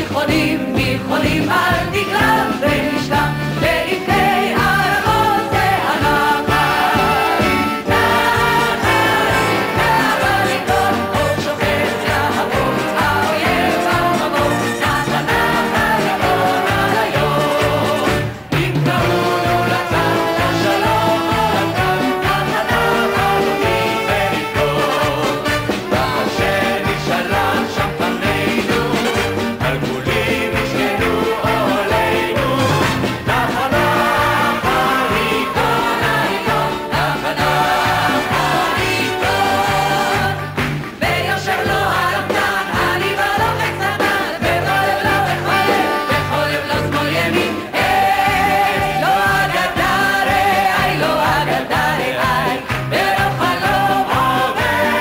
תיכונים, תיכונים על דגלם ונשכם לעמקי ערבות זה הנחל. נחל, נחל לקרוא, עוד שוחט יעבור, האויב המבוא, נחל נחל יבוא על היום. אם קראונו לצד לשלום ולכאן, נחל נחל הוביל ונפקוד. והשם ישלם שם פנינו, על גבולים ישכנו עלינו. נחל נחל ייכון העליון, נחל נחל ייכון. ויושב לו הרמטן, אני בלוחץ נתן, וחולב לו וחולב, וחולב לו שמאל ימין. לא אגדרי, איי, לא אגדרי, איי, ולא חלום עובר.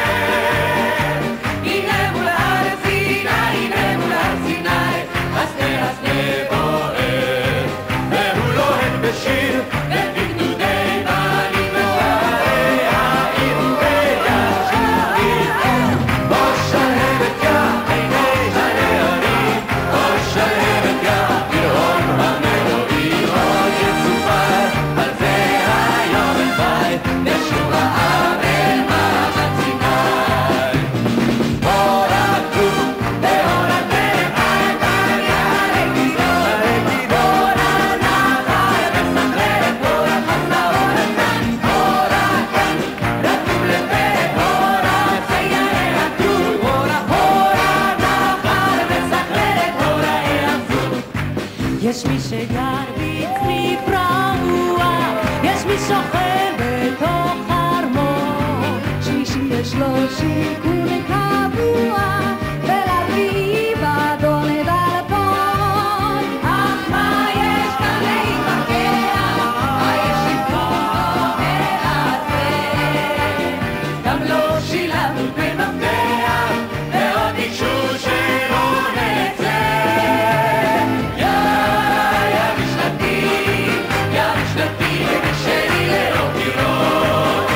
הנה מול הר סיני, הנה מול הר סיני, הסנה בוער. והוא לוהט בשיר, ובגדודי בנים בשערי העיר וישיר. או שלהבת יא עיני הנערים, או שלהבת יא ירום המלואים. עוד יסופר על זה היום אל בית, ושוב העם אל מעמד סיני. הורדו והורדתם עדיין יעלה גדול, הורה נחל מסחררת כל החסה הורדתם. הורדתם רדו לפרק, הורה ציירי הגדול, הורה נחל מסחררת הורה העזות. יש מי שגר בצריף רעוע, יש מי שוכן בתוך חרמון, שלישי יש לו שיכון קבוע, ולאביב אדון דלפון. אך מה יש כאן להתווכח? מה יש לבחור אל הזה? גם לא שילמנו במפתח, ועוד ביקשו שלא נצא. יא משנתי, יא משנתי, וקשרי לראות לראות.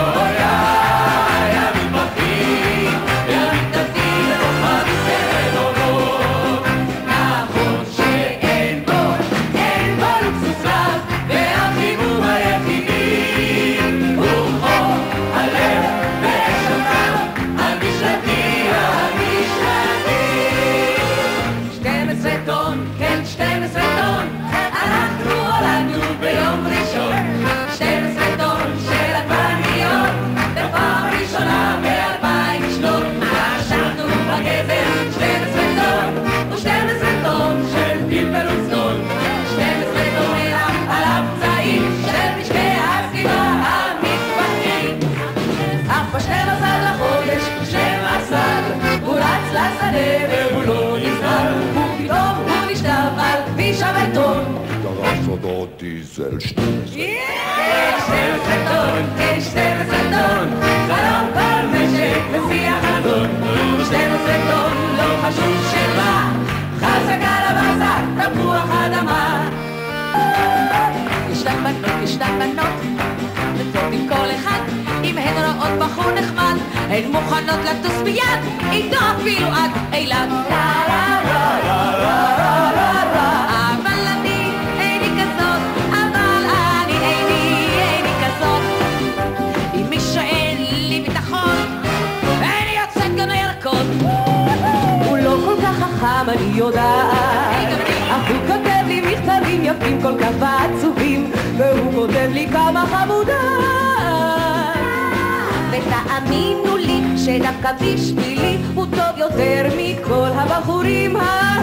יא מתמחים, יא מתנתים, לתוך המסכת אורות. נכון שאין בו לוקסוס רב, והחימום היחידי הוא חום הלב ושלך על משנתי המשנתי. 12 טון, כן 12 טון, אנחנו הולדנו ביום ראשון. 12 טון של עגבניות, בפעם ראשונה ב-2000 שנות. משכנו בגזר 12 טון, ו12 טון של פלפל וצנון. 12 טון על הפצעים של משקי הסביבה המתפתחים. אך ב-12 לחודש, 12, הוא רץ לשדה והוא לא נזהר, ופתאום הוא נשטף על כביש הבטון. דרס אותו דיזל 12. כן, 12 טון, כן 12 טון, חלום כל משק לפי החזון. 12 טון, לא חשוב שמה, חזקה לבאסה, תפוח אדמה. ישנן בנות, וטוב עם כל אחד, אם הן רואות בחור נחמד, הן מוכנות לטוס ביד, איתו אפילו עד אילת. לה לה לה לה לה לה לה. אבל אני איני כזאת, אבל אני איני כזאת. אם מי שאין לי ביטחון, איני יוצאת גם לירקות. הוא לא כל כך חכם, אני יודעת, אך הוא כותב לי מכתבים יפים כל כך ועצובים, והוא כותב לי כמה חמודה. ותאמינו לי שדווקא בשבילי הוא טוב יותר מכל הבחורים